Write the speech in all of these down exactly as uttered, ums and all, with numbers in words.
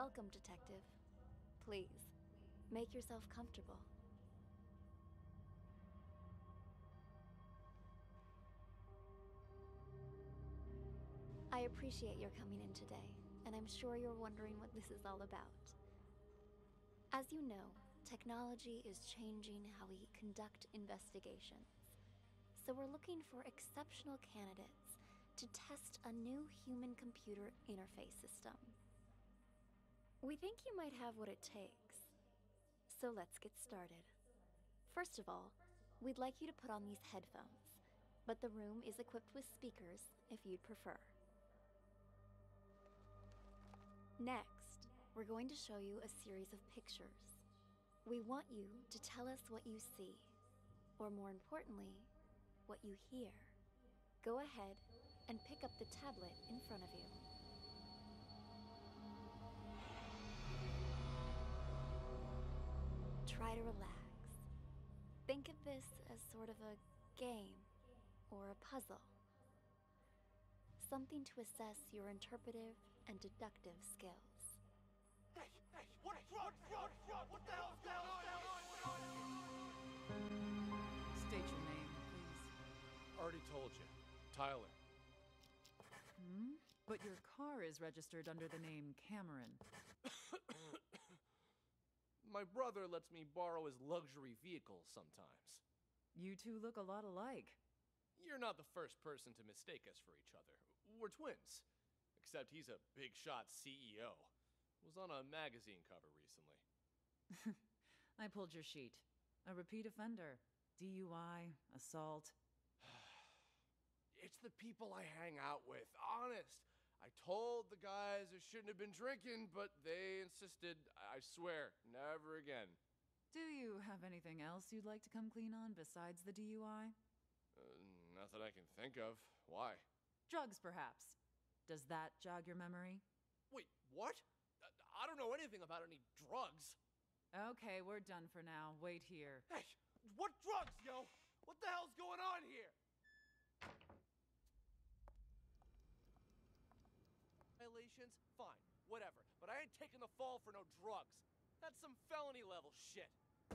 Welcome, Detective. Please, make yourself comfortable. I appreciate your coming in today, and I'm sure you're wondering what this is all about. As you know, technology is changing how we conduct investigations. So we're looking for exceptional candidates to test a new human-computer interface system. We think you might have what it takes. So let's get started. First of all, we'd like you to put on these headphones, but the room is equipped with speakers if you'd prefer. Next, we're going to show you a series of pictures. We want you to tell us what you see, or more importantly, what you hear. Go ahead and pick up the tablet in front of you. Try to relax. Think of this as sort of a game or a puzzle. Something to assess your interpretive and deductive skills. Hey, hey, what, what, what, what, what the hell's going on? State your name, please. Already told you. Tyler. Hmm? But your car is registered under the name Cameron. My brother lets me borrow his luxury vehicles sometimes. You two look a lot alike. You're not the first person to mistake us for each other. We're twins. Except he's a big shot C E O. Was on a magazine cover recently. I pulled your sheet. A repeat offender. D U I, assault. It's the people I hang out with, honest. I told the guys I shouldn't have been drinking, but they insisted. I swear, never again. Do you have anything else you'd like to come clean on besides the D U I? Uh, not that I can think of. Why? Drugs, perhaps. Does that jog your memory? Wait, what? I don't know anything about any drugs. Okay, we're done for now. Wait here. Hey, what drugs, yo? What the hell's going on here? Violations? Fine, whatever. But I ain't taking the fall for no drugs. That's some felony level shit.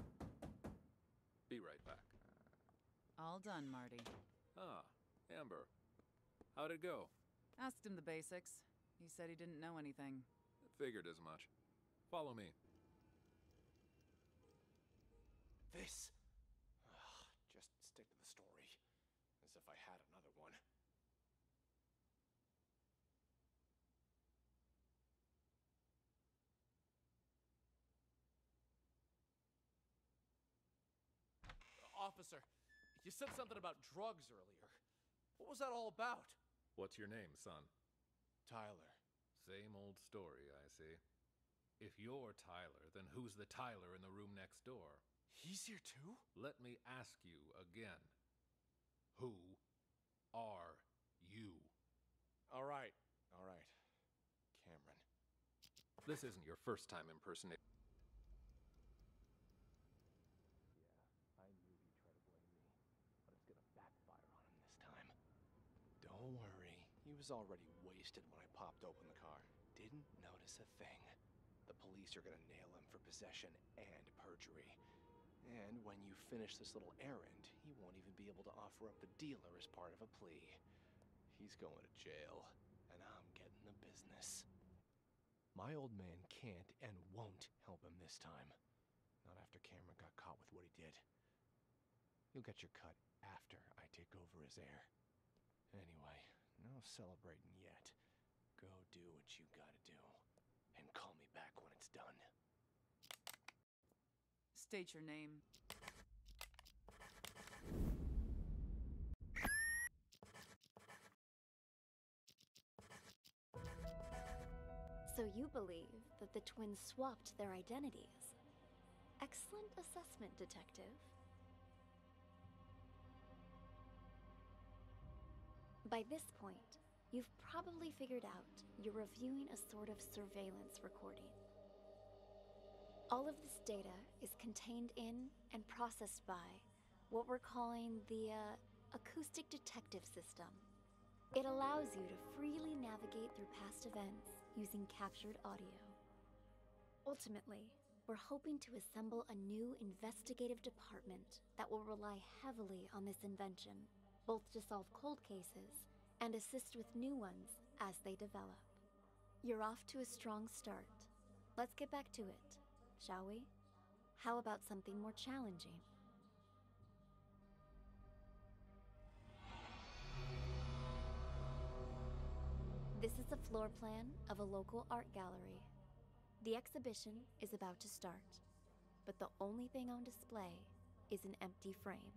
Be right back. All done, Marty. Ah, Amber. How'd it go? Asked him the basics. He said he didn't know anything. Figured as much. Follow me. This? Ugh, just stick to the story. As if I had another one. Uh, officer, you said something about drugs earlier. What was that all about? What's your name, son? Tyler. Same old story, I see. If you're Tyler, then who's the Tyler in the room next door? He's here too? Let me ask you again. Who are you? All right, all right. Cameron. This isn't your first time impersonating. Yeah, I knew he'd try to blame me, but it's gonna backfire on him this time. Don't worry, he was already wasted when I popped open the car. Didn't notice a thing. The police are gonna nail him for possession and perjury. And when you finish this little errand, he won't even be able to offer up the dealer as part of a plea. He's going to jail, and I'm getting the business. My old man can't and won't help him this time. Not after Cameron got caught with what he did. You'll get your cut after I take over as heir. Anyway, no celebrating yet. Go do what you gotta do. And call me back when it's done. State your name. So you believe that the twins swapped their identities? Excellent assessment, Detective. By this point, you've probably figured out you're reviewing a sort of surveillance recording. All of this data is contained in and processed by what we're calling the uh, acoustic detective system. It allows you to freely navigate through past events using captured audio. Ultimately, we're hoping to assemble a new investigative department that will rely heavily on this invention, both to solve cold cases and assist with new ones as they develop. You're off to a strong start. Let's get back to it, shall we? How about something more challenging? This is the floor plan of a local art gallery. The exhibition is about to start, but the only thing on display is an empty frame.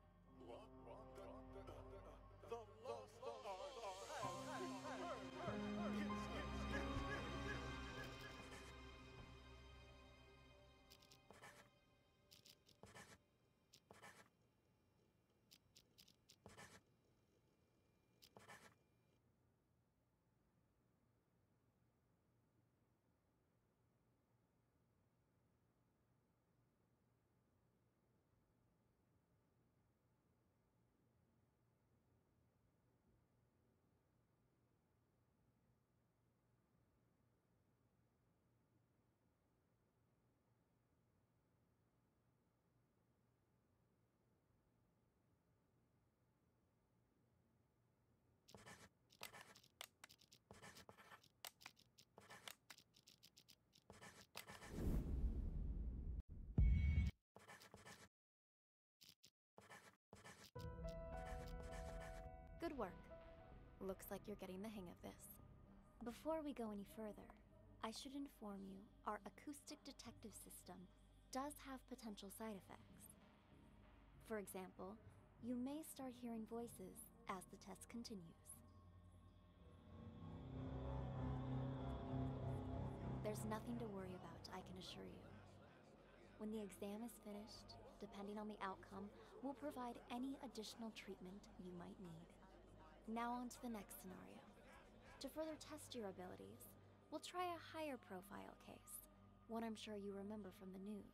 Good work. Looks like you're getting the hang of this. Before we go any further, I should inform you our acoustic detective system does have potential side effects. For example, you may start hearing voices as the test continues. There's nothing to worry about, I can assure you. When the exam is finished, depending on the outcome, we'll provide any additional treatment you might need. Now on to the next scenario. To further test your abilities, we'll try a higher profile case, one I'm sure you remember from the news.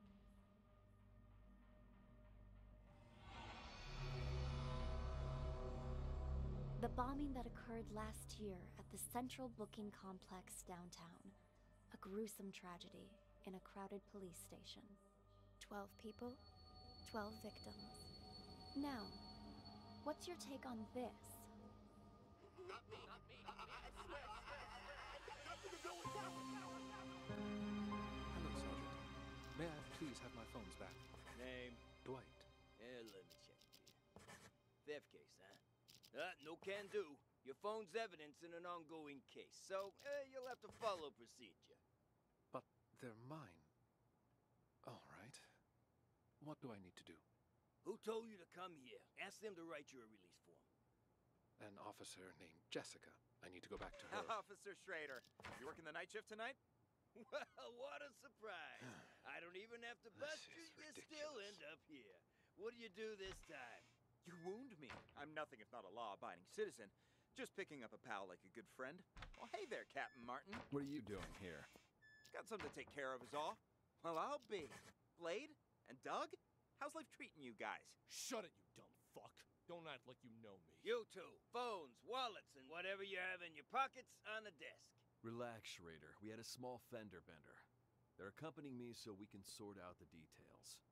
The bombing that occurred last year at the Central Booking Complex downtown. A gruesome tragedy in a crowded police station. Twelve people, twelve victims. Now, what's your take on this? Not me. Not me. I, I swear. I swear. Nothing to do with that. Hello, Sergeant. May I please have my phones back? Name? Dwight. Eh, let me check here. Theft case, huh? Uh, no can do. Your phone's evidence in an ongoing case, so eh, you'll have to follow procedure. But they're mine. All right. What do I need to do? Who told you to come here? Ask them to write you a release form. An officer named Jessica. I need to go back to her. Officer Schrader, you working the night shift tonight? Well, what a surprise. I don't even have to This bust you, is you still ridiculous. end up here. What do you do this time? You wound me. I'm nothing if not a law-abiding citizen. Just picking up a pal like a good friend. Well, hey there, Captain Martin. What are you doing here? Got something to take care of is all. Well, I'll be. Blade and Doug? How's life treating you guys? Shut it, you dumb fuck. Don't act like you know me. You two, phones, wallets, and whatever you have in your pockets on the desk. Relax, Schrader. We had a small fender bender. They're accompanying me so we can sort out the details.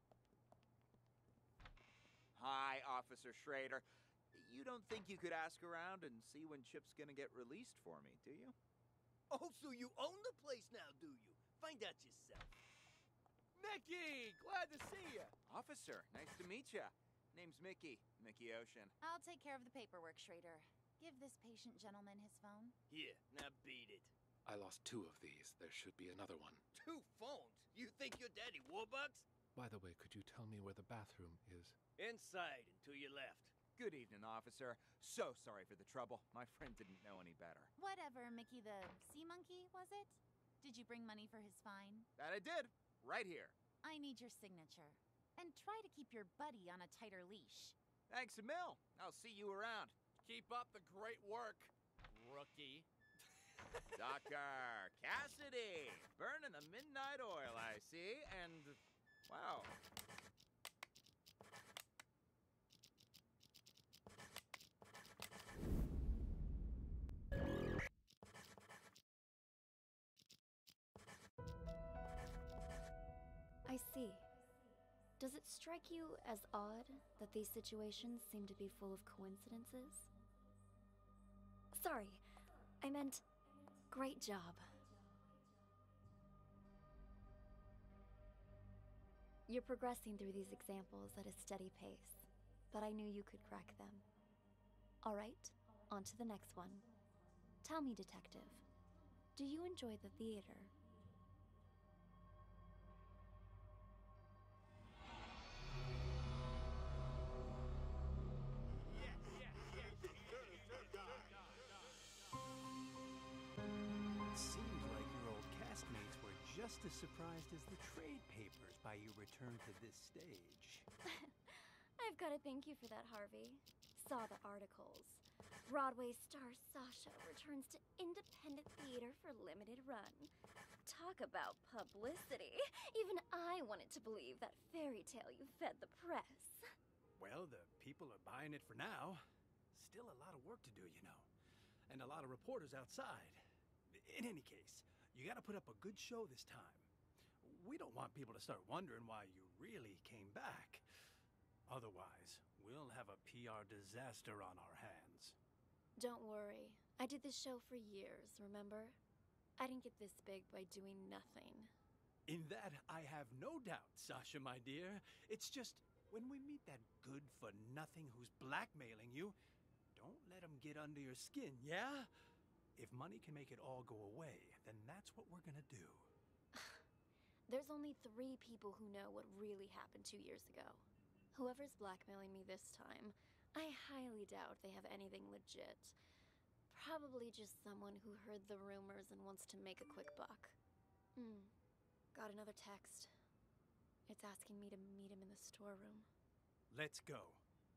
Hi, Officer Schrader. You don't think you could ask around and see when Chip's gonna get released for me, do you? Oh, so you own the place now, do you? Find out yourself. Mickey! Glad to see you. Officer, nice to meet ya. Name's Mickey. Mickey Ocean. I'll take care of the paperwork, Schrader. Give this patient gentleman his phone. Here, now beat it. I lost two of these. There should be another one. Two phones? You think you're Daddy Warbucks? By the way, could you tell me where the bathroom is? Inside and to your left. Good evening, officer. So sorry for the trouble. My friend didn't know any better. Whatever, Mickey the sea monkey, was it? Did you bring money for his fine? That I did. Right here. I need your signature. And try to keep your buddy on a tighter leash. Thanks a mil. I'll see you around. Keep up the great work, rookie. Doctor Cassidy. Burning the midnight oil, I see. And, wow. Does it strike you as odd that these situations seem to be full of coincidences? Sorry, I meant great job. You're progressing through these examples at a steady pace, but I knew you could crack them. All right, on to the next one. Tell me, detective, do you enjoy the theater? Seems like your old castmates were just as surprised as the trade papers by your return to this stage. I've got to thank you for that, Harvey. Saw the articles. Broadway star Sasha returns to independent theater for limited run. Talk about publicity. Even I wanted to believe that fairy tale you fed the press. Well, the people are buying it for now. Still a lot of work to do, you know. And a lot of reporters outside. In any case, you gotta put up a good show this time. We don't want people to start wondering why you really came back. Otherwise, we'll have a P R disaster on our hands. Don't worry. I did this show for years, remember? I didn't get this big by doing nothing. In that, I have no doubt, Sasha, my dear. It's just, when we meet that good-for-nothing who's blackmailing you, don't let him get under your skin, yeah? If money can make it all go away, then that's what we're gonna do. There's only three people who know what really happened two years ago. Whoever's blackmailing me this time, I highly doubt they have anything legit. Probably just someone who heard the rumors and wants to make a quick buck. Hmm. Got another text. It's asking me to meet him in the storeroom. Let's go.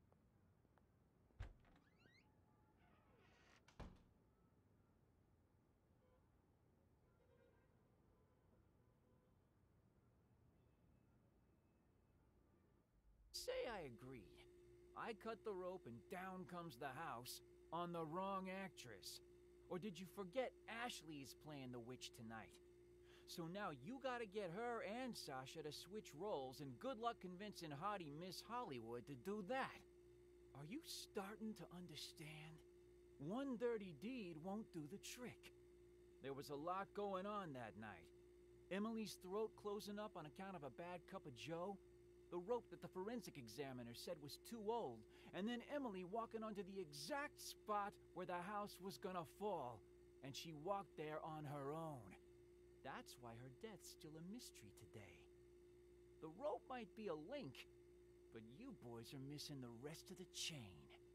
Say I agreed. I cut the rope and down comes the house on the wrong actress. Or did you forget Ashley is playing the witch tonight? So now you gotta get her and Sasha to switch roles, and good luck convincing haughty Miss Hollywood to do that. Are you starting to understand? One dirty deed won't do the trick. There was a lot going on that night. Emily's throat closing up on account of a bad cup of joe, the rope that the forensic examiner said was too old, and then Emily walking onto the exact spot where the house was gonna fall, and she walked there on her own. That's why her death's still a mystery today. The rope might be a link, but you boys are missing the rest of the chain.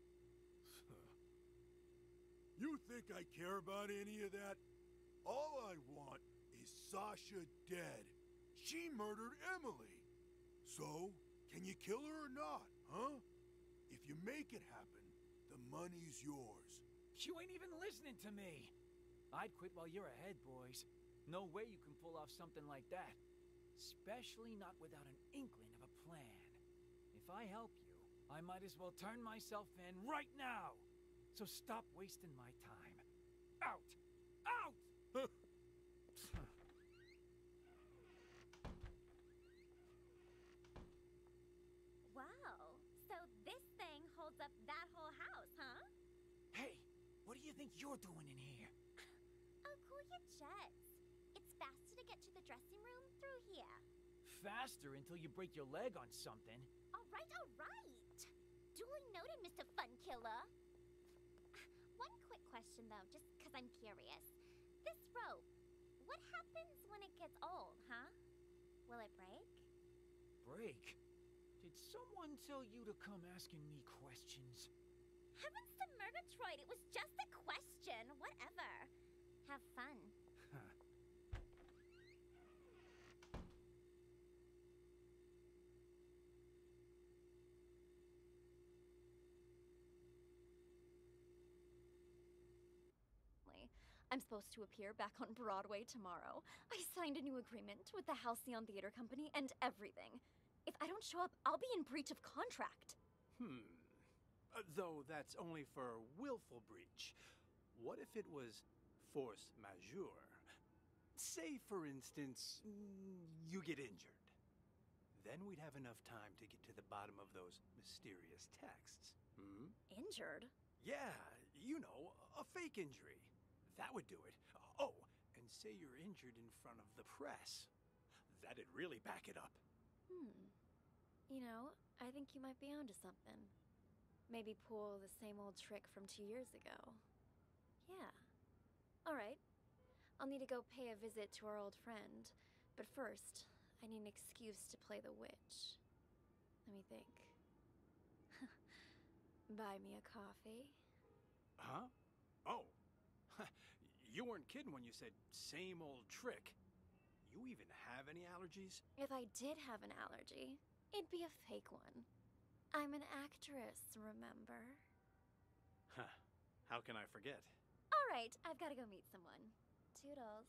You think I care about any of that? All I want is Sasha dead. She murdered Emily. So, can you kill her or not, huh? If you make it happen, the money's yours. You ain't even listening to me. I'd quit while you're ahead, boys. No way you can pull off something like that. Especially not without an inkling of a plan. If I help you, I might as well turn myself in right now. So stop wasting my time. Out! Out! Wow, so this thing holds up that whole house, huh? Hey, what do you think you're doing in here? Oh, cool your jets. It's faster to get to the dressing room through here. Faster until you break your leg on something. All right, all right. Duly noted, Mister Funkiller. One quick question, though, just because I'm curious. This rope, what happens when it gets old, huh? Will it break? Break? Did someone tell you to come asking me questions? Heavens to Murgatroyd, it was just a question. Whatever. Have fun. I'm supposed to appear back on Broadway tomorrow. I signed a new agreement with the Halcyon Theater Company and everything. If I don't show up, I'll be in breach of contract. Hmm. Uh, though that's only for willful breach. What if it was force majeure? Say, for instance, mm, you get injured. Then we'd have enough time to get to the bottom of those mysterious texts. Hmm? Injured? Yeah, you know, a fake injury. That would do it. Oh, and say you're injured in front of the press. That'd really back it up. Hmm. You know, I think you might be onto something. Maybe pull the same old trick from two years ago. Yeah. Alright. I'll need to go pay a visit to our old friend. But first, I need an excuse to play the witch. Let me think. Buy me a coffee? Huh? Oh. You weren't kidding when you said same old trick. You even have any allergies? If I did have an allergy, it'd be a fake one. I'm an actress, remember? Huh. How can I forget? Alright, I've gotta go meet someone. Toodles.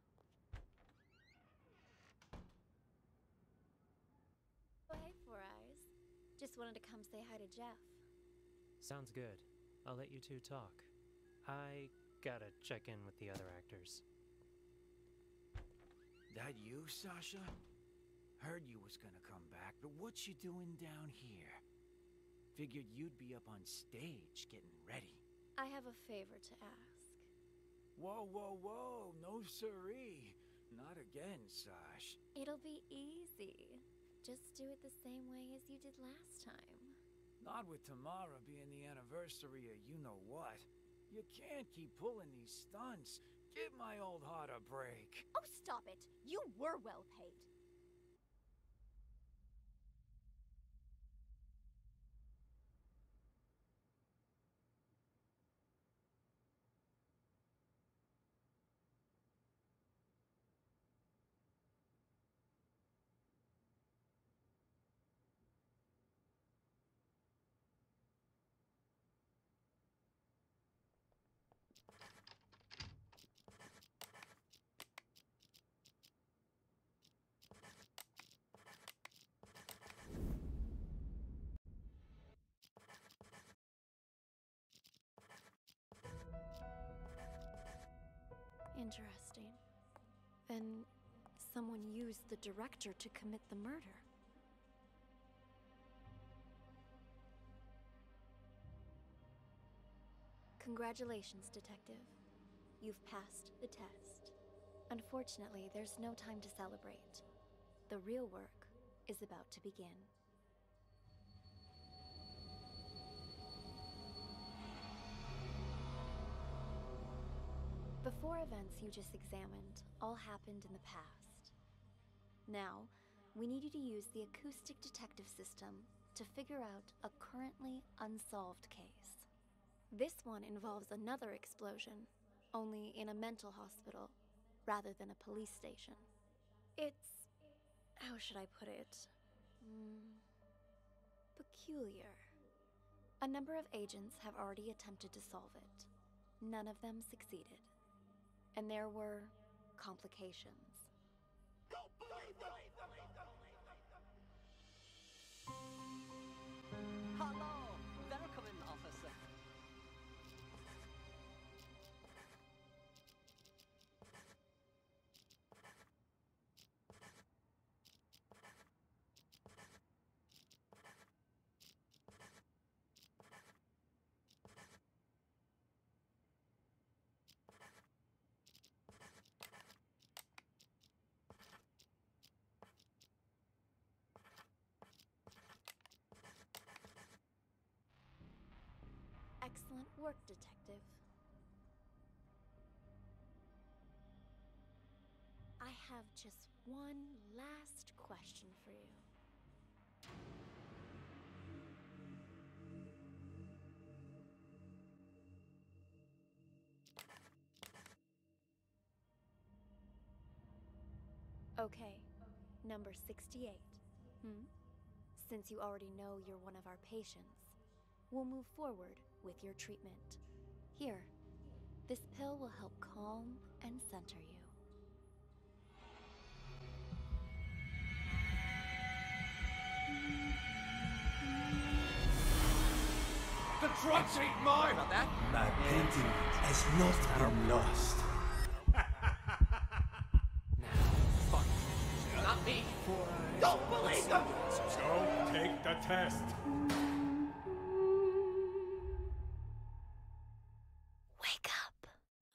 Oh, hey, Four Eyes. Just wanted to come say hi to Jeff. Sounds good. I'll let you two talk. I gotta check in with the other actors. That you, Sasha? Heard you was gonna come back, but what you doing down here? Figured you'd be up on stage getting ready. I have a favor to ask. Whoa, whoa, whoa, no siree. Not again, Sash. It'll be easy. Just do it the same way as you did last time. Not with tomorrow being the anniversary of you-know-what. You can't keep pulling these stunts. Give my old heart a break. Oh, stop it. You were well paid. Interesting. Then someone used the director to commit the murder. Congratulations, Detective. You've passed the test. Unfortunately, there's no time to celebrate. The real work is about to begin. Before events you just examined all happened in the past. Now, we need you to use the acoustic detective system to figure out a currently unsolved case. This one involves another explosion, only in a mental hospital rather than a police station. It's... how should I put it? Mm, peculiar. A number of agents have already attempted to solve it. None of them succeeded. And there were complications. Hello! Welcome, officer. Excellent work, Detective. I have just one last question for you. Okay, number sixty-eight. Hmm? Since you already know you're one of our patients, we'll move forward with your treatment. Here, this pill will help calm and center you. The drugs ain't mine! About that? My painting has not been lost. Now, fuck. Not me. Four Don't believe them! So, take the test. Wake up.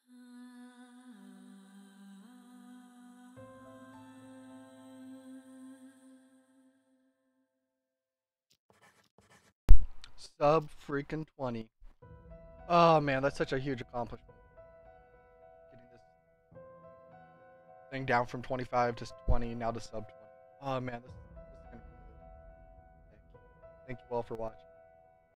Sub freaking twenty. Oh man, that's such a huge accomplishment. Getting this thing down from twenty-five to twenty, now to sub twenty. Oh man, this, this is gonna be good. Thank you. Thank you all for watching.